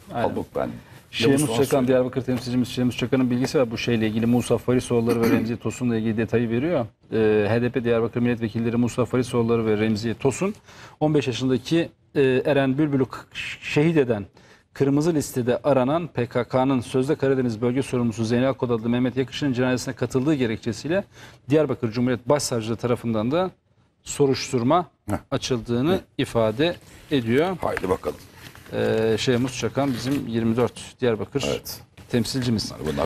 Halbuki ben Şemus Çakan, Diyarbakır temsilcimiz Şemus Çakan'ın bilgisi var bu şeyle ilgili. Musa Farisoğulları ve Remziye Tosun'la ilgili detayı veriyor. HDP Diyarbakır milletvekilleri Musa Farisoğulları ve Remziye Tosun 15 yaşındaki Eren Bülbül'ü şehit eden kırmızı listede aranan PKK'nın sözde Karadeniz bölge sorumlusu Zeynel Kod adlı Mehmet Yakışık'ın cenazesine katıldığı gerekçesiyle Diyarbakır Cumhuriyet Başsavcılığı tarafından da soruşturma açıldığını ifade ediyor. haydi bakalım. Şemus Çakan bizim 24 Diyarbakır temsilcimiz. Bunlar